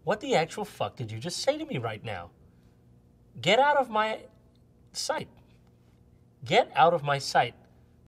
What the actual fuck did you just say to me right now? Get out of my sight. Get out of my sight.